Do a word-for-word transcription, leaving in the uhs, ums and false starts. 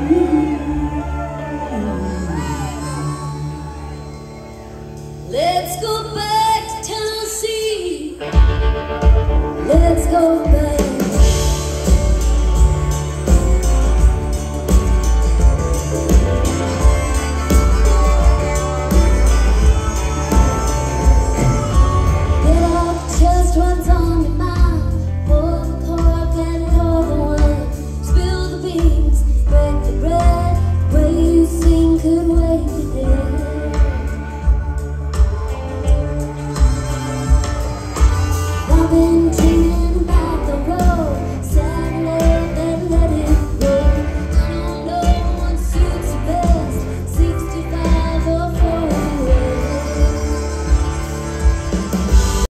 Let's go back to Tennessee. Let's go back. Get off just what's on your mind. Pour the cork and pour the wine. Spill the beans, break the bread. The way you sing could wake the dead. Into